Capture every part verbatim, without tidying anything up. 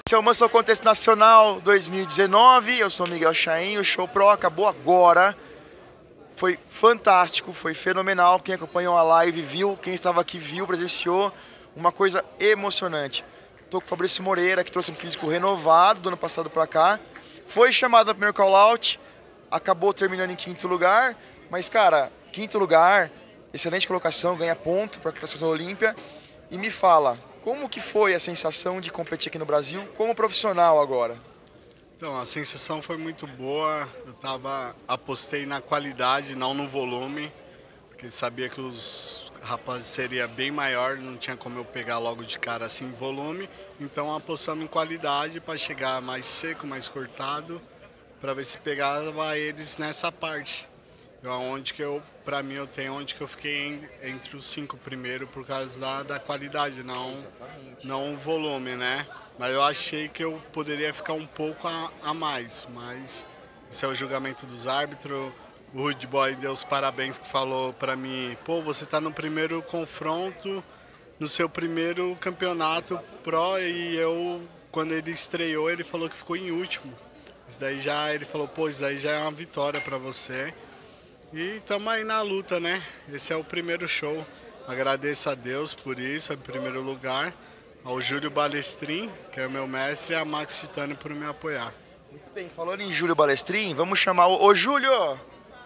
Esse é o Muscle Contest Nacional dois mil e dezenove, eu sou Miguel Chaim, o Show Pro acabou agora. Foi fantástico, foi fenomenal, quem acompanhou a live viu, quem estava aqui viu, presenciou, uma coisa emocionante. Estou com o Fabrício Moreira, que trouxe um físico renovado do ano passado para cá, foi chamado no primeiro call-out, acabou terminando em quinto lugar, mas cara, quinto lugar, excelente colocação, ganha ponto para a classificação Olímpia, e me fala, como que foi a sensação de competir aqui no Brasil como profissional agora? Então, a sensação foi muito boa. Eu tava, apostei na qualidade, não no volume, porque sabia que os rapazes seria bem maior, não tinha como eu pegar logo de cara assim volume. Então apostamos em qualidade para chegar mais seco, mais cortado, para ver se pegava eles nessa parte. Onde que eu, para mim, eu tenho onde que eu fiquei entre os cinco primeiros por causa da, da qualidade, não, não o volume, né? Mas eu achei que eu poderia ficar um pouco a, a mais, mas esse é o julgamento dos árbitros. O Rude Boy deu os parabéns, que falou para mim, pô, você está no primeiro confronto, no seu primeiro campeonato pro, e eu, quando ele estreou, ele falou que ficou em último. Isso daí já, ele falou, pô, isso daí já é uma vitória para você. E estamos aí na luta, né? Esse é o primeiro show. Agradeço a Deus por isso, em primeiro lugar. Ao Júlio Balestrin, que é o meu mestre, e a Max Titânio por me apoiar. Muito bem, falando em Júlio Balestrin, vamos chamar o... Ô Júlio!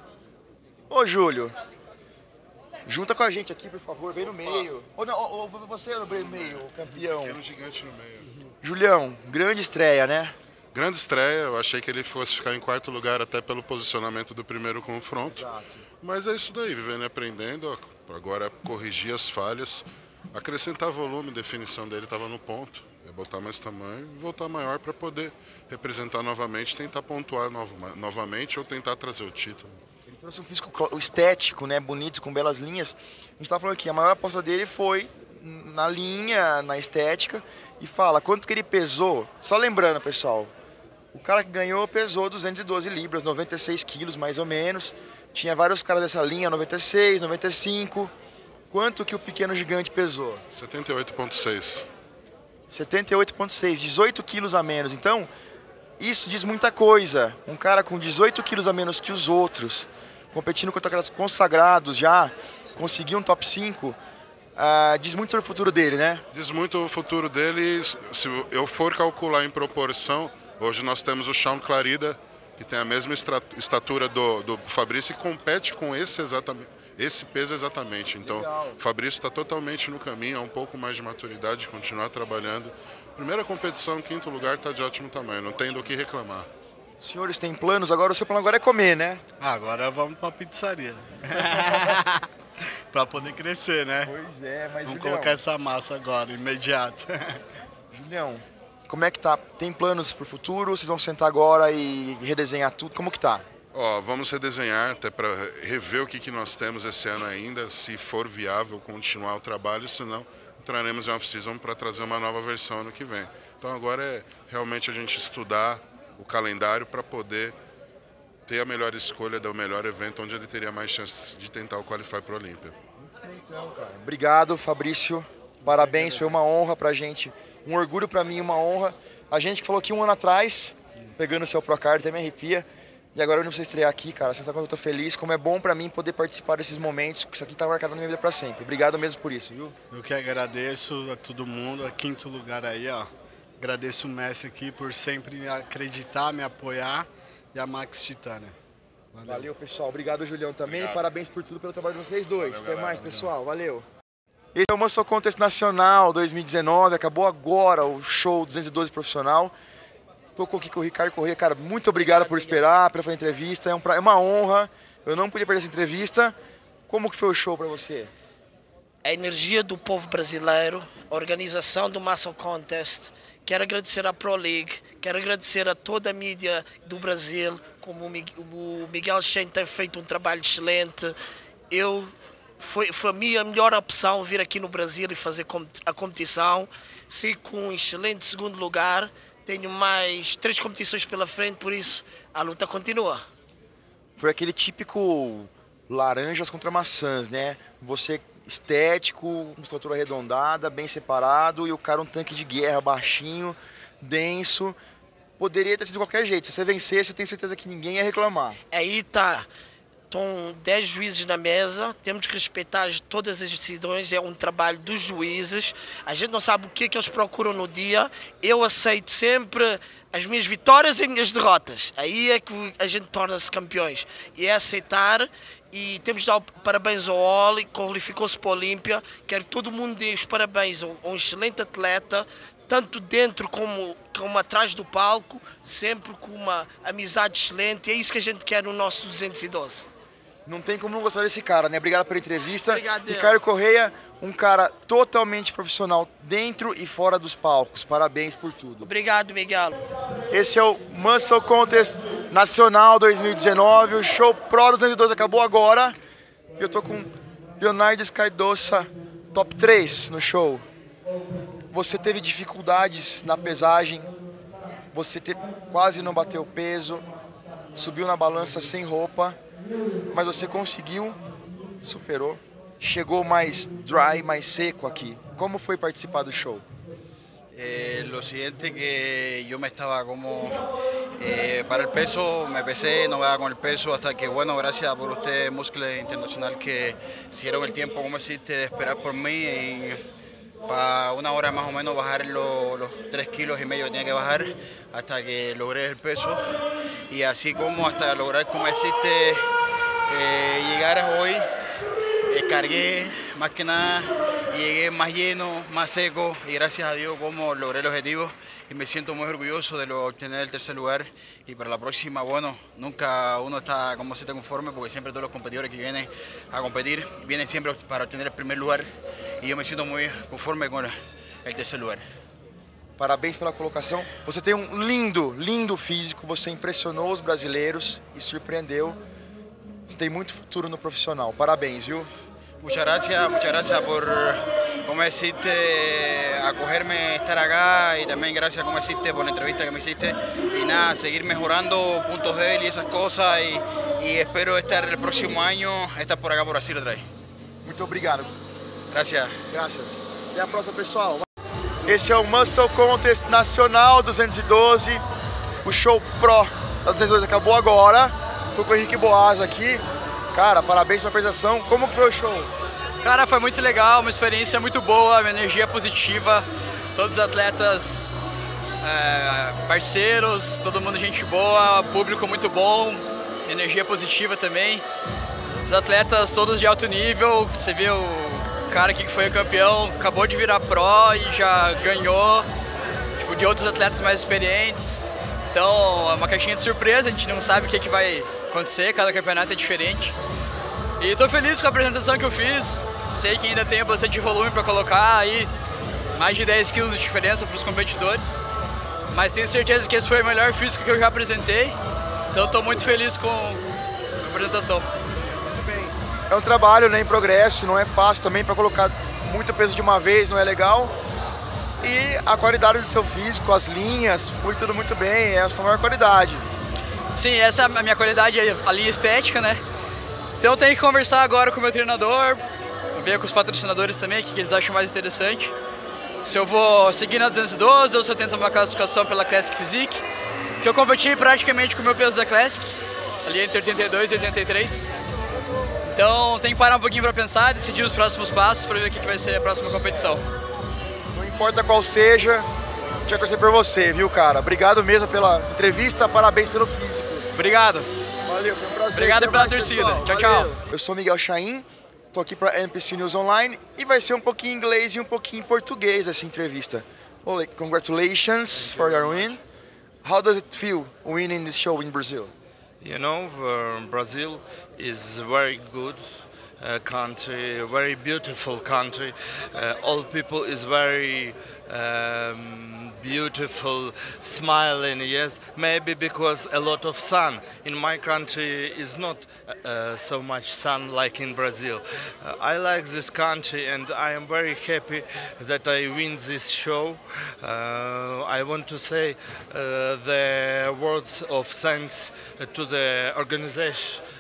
Ô Júlio! Junta com a gente aqui, por favor, vem no meio. Ou não, ou você no meio, o campeão. Pequeno gigante no meio. Julião, grande estreia, né? Grande estreia, eu achei que ele fosse ficar em quarto lugar até pelo posicionamento do primeiro confronto. Exato. Mas é isso daí, vivendo e aprendendo, agora corrigir as falhas, acrescentar volume, definição dele estava no ponto, é botar mais tamanho e voltar maior para poder representar novamente, tentar pontuar no, novamente ou tentar trazer o título. Ele trouxe um físico estético, né, bonito, com belas linhas. A gente estava falando aqui, a maior aposta dele foi na linha, na estética, e fala quanto que ele pesou, só lembrando pessoal, o cara que ganhou pesou duzentas e doze libras, noventa e seis quilos mais ou menos. Tinha vários caras dessa linha, noventa e seis, noventa e cinco. Quanto que o pequeno gigante pesou? setenta e oito vírgula seis. setenta e oito vírgula seis, dezoito quilos a menos. Então, isso diz muita coisa. Um cara com dezoito quilos a menos que os outros, competindo contra caras consagrados já, conseguiu um top cinco, uh, diz muito sobre o futuro dele, né? Diz muito o futuro dele. Se eu for calcular em proporção, hoje nós temos o Sean Clarida, que tem a mesma estatura do, do Fabrício e compete com esse, exatamente, esse peso exatamente. Então, legal. O Fabrício está totalmente no caminho, há um pouco mais de maturidade, continuar trabalhando. Primeira competição, quinto lugar, está de ótimo tamanho, não tem do que reclamar. Os senhores têm planos? Agora o seu plano agora é comer, né? Ah, agora vamos para a pizzaria. Para poder crescer, né? Pois é, mas vamos Julião, colocar essa massa agora, imediato. Julião, como é que tá? Tem planos para o futuro? Vocês vão sentar agora e redesenhar tudo? Como que tá? Ó, vamos redesenhar até para rever o que, que nós temos esse ano ainda, se for viável continuar o trabalho, senão entraremos em off-season para trazer uma nova versão ano que vem. Então agora é realmente a gente estudar o calendário para poder ter a melhor escolha do melhor evento, onde ele teria mais chance de tentar o Qualify para o Olímpia. Muito bem, então, cara. Obrigado, Fabrício. Parabéns, foi uma honra pra gente. Um orgulho pra mim, uma honra. A gente que falou aqui um ano atrás, pegando o seu Procard, até me arrepia. E agora onde você estrear aqui, cara, você sabe quando eu tô feliz, como é bom pra mim poder participar desses momentos, que isso aqui tá marcado na minha vida pra sempre. Obrigado mesmo por isso, viu? Eu que agradeço a todo mundo, a quinto lugar aí, ó. Agradeço o mestre aqui por sempre acreditar, me apoiar, e a Max Titânia. Valeu. Valeu, pessoal. Obrigado, Julião, também. Obrigado. Parabéns por tudo, pelo trabalho de vocês dois. Valeu, Até galera. mais, pessoal. Valeu. Esse é o Muscle Contest Nacional dois mil e dezenove, acabou agora o show duzentos e doze profissional. Tô aqui com o Ricardo Corrêa, cara, muito obrigado por esperar, pela entrevista, é, um pra... é uma honra, eu não podia perder essa entrevista. Como que foi o show para você? A energia do povo brasileiro, a organização do Muscle Contest, quero agradecer à Pro League, quero agradecer a toda a mídia do Brasil, como o Miguel Chaim tem feito um trabalho excelente. Eu Foi, foi a minha melhor opção vir aqui no Brasil e fazer a competição. Sei com um excelente segundo lugar. Tenho mais três competições pela frente, por isso a luta continua. Foi aquele típico laranjas contra maçãs, né? Você estético, musculatura arredondada, bem separado, e o cara um tanque de guerra baixinho. denso. Poderia ter sido de qualquer jeito. Se você vencesse, eu tenho certeza que ninguém ia reclamar. Aí tá. Estão dez juízes na mesa, temos que respeitar todas as decisões, é um trabalho dos juízes. A gente não sabe o que, é que eles procuram no dia. Eu aceito sempre as minhas vitórias e as minhas derrotas. Aí é que a gente torna-se campeões. E é aceitar, e temos de dar parabéns ao Oli, que qualificou-se para a Olímpia. Quero que todo mundo dê os parabéns a um excelente atleta, tanto dentro como, como atrás do palco, sempre com uma amizade excelente. É isso que a gente quer no nosso duzentos e doze. Não tem como não gostar desse cara, né? Obrigado pela entrevista. Obrigado. Ricardo Correia, um cara totalmente profissional dentro e fora dos palcos. Parabéns por tudo. Obrigado, Miguel. Esse é o Muscle Contest Nacional dois mil e dezenove. O Show Pro duzentos e doze acabou agora. Eu tô com Leonardo Escardoça, top três no show. Você teve dificuldades na pesagem. Você te... quase não bateu peso. Subiu na balança sem roupa. Mas você conseguiu, superou, chegou mais dry, mais seco aqui. Como foi participar do show? Eh, lo siguiente que yo me estaba como eh, para el peso, me pesé, no daba con el peso hasta que, bueno, gracias por usted, Muscle Internacional, que hicieron el tiempo, como existe, de esperar por mí y para una hora más o menos bajar lo, los tres kilos y medio que tenía que bajar hasta que logré el peso y así como hasta lograr, como existe, eh, llegar hoy, eh, cargué más que nada y llegué más lleno, más seco y gracias a Dios como logré el objetivo y me siento muy orgulloso de lo, obtener el tercer lugar y para la próxima, bueno, nunca uno está como se está conforme porque siempre todos los competidores que vienen a competir vienen siempre para obtener el primer lugar e eu me sinto muito conforme com o terceiro lugar. Parabéns pela colocação. Você tem um lindo, lindo físico, você impressionou os brasileiros e surpreendeu. Você tem muito futuro no profissional. Parabéns, viu? Muchas gracias, muchas gracias por, como deciste, acogerme, estar acá y también gracias, como deciste, por la entrevista que me hiciste y nada, seguir mejorando puntos débiles y esas cosas y, y espero estar el próximo año, estar por acá por Brasil otra vez. Muito obrigado. Gracias. Graças. Até a próxima, pessoal. Esse é o Muscle Contest Nacional duzentos e doze. O Show Pro da duzentos e doze acabou agora. Tô com o Henrique Boas aqui. Cara, parabéns pela apresentação. Como que foi o show? Cara, foi muito legal, uma experiência muito boa, uma energia positiva. Todos os atletas é, parceiros, todo mundo gente boa, público muito bom, energia positiva também. Os atletas todos de alto nível, você viu o cara aqui que foi o campeão, acabou de virar pro e já ganhou, tipo, de outros atletas mais experientes. Então é uma caixinha de surpresa, a gente não sabe o que, que vai acontecer, cada campeonato é diferente. E estou feliz com a apresentação que eu fiz, sei que ainda tenho bastante volume para colocar aí, mais de dez quilos de diferença para os competidores, mas tenho certeza que esse foi o melhor físico que eu já apresentei, então estou muito feliz com a apresentação. É um trabalho, né, em progresso, não é fácil também para colocar muito peso de uma vez, não é legal. E a qualidade do seu físico, as linhas, foi tudo muito bem, é a sua maior qualidade. Sim, essa é a minha qualidade, a linha estética, né? Então eu tenho que conversar agora com o meu treinador, ver com os patrocinadores também, o que eles acham mais interessante. Se eu vou seguir na duzentos e doze ou se eu tento uma classificação pela Classic Physique, que eu competi praticamente com o meu peso da Classic, ali entre oitenta e dois e oitenta e três. Então tem que parar um pouquinho para pensar, decidir os próximos passos para ver o que vai ser a próxima competição. Não importa qual seja, a gente vai torcer por você, viu, cara? Obrigado mesmo pela entrevista, parabéns pelo físico. Obrigado. Valeu, foi um prazer. Obrigado Até pela mais, torcida. pessoal. Tchau, Valeu. tchau. Eu sou Miguel Chaim, tô aqui para N P C News Online e vai ser um pouquinho em inglês e um pouquinho em português essa entrevista. Well, congratulations for your win. How does it feel winning this show in Brazil? You know, uh, Brazil is a very good uh, country, a very beautiful country. Uh, all people is very um, beautiful, smiling, yes. Maybe because a lot of sun. In my country is not uh, so much sun like in Brazil. Uh, I like this country and I am very happy that I win this show. Uh, I want to say uh, the words of thanks to the organization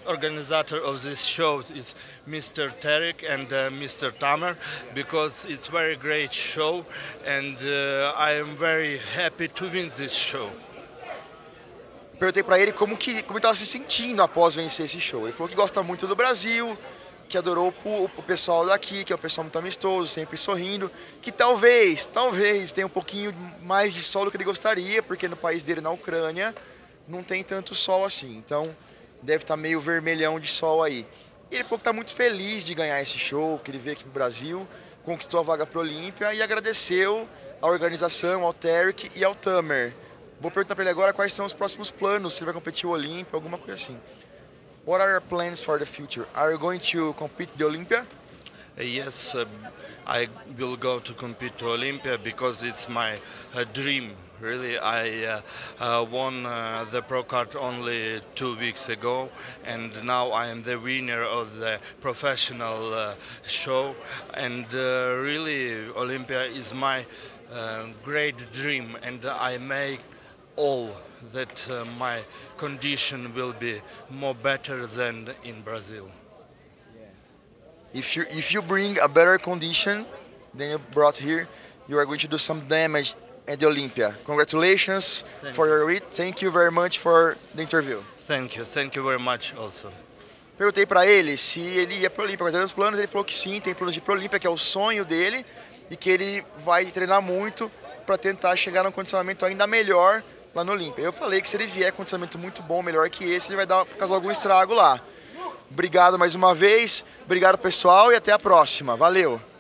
organizer of this show is Mister Tarek and uh, Mister Tamer, because it's very great show, and uh, I am very happy to win this show. Perguntei para ele como que como ele estava se sentindo após vencer esse show. Ele falou que gosta muito do Brasil, que adorou o, o pessoal daqui, que é um pessoal muito amistoso, sempre sorrindo, que talvez, talvez tenha um pouquinho mais de sol do que ele gostaria, porque no país dele, na Ucrânia, não tem tanto sol assim. Então deve estar meio vermelhão de sol aí. E ele falou que está muito feliz de ganhar esse show, que ele veio aqui pro Brasil, conquistou a vaga para o Olímpia e agradeceu à organização, ao Tarek e ao Tamer. Vou perguntar para ele agora quais são os próximos planos, se ele vai competir o Olímpia, alguma coisa assim. What are your plans for the future? Are you going to compete the Olympia? Uh, yes, uh, I will go to compete to Olympia because it's my uh, dream. Really, I uh, uh, won uh, the pro card only two weeks ago, and now I am the winner of the professional uh, show. And uh, really, Olympia is my uh, great dream, and I make all that uh, my condition will be more better than in Brazil. If you if you bring a better condition than you brought here, you are going to do some damage at the Olympia. Congratulations Thank for your win. Thank you very much for the interview. Thank you. Thank you very much also. Perguntei para ele se ele ia para o Olímpia, quais eram os planos. Ele falou que sim, tem planos de ir para o Olímpia, que é o sonho dele, e que ele vai treinar muito para tentar chegar num condicionamento ainda melhor lá no Olímpia. Eu falei que se ele vier com um condicionamento muito bom, melhor que esse, ele vai dar caso algum estrago lá. Obrigado mais uma vez, obrigado pessoal e até a próxima. Valeu!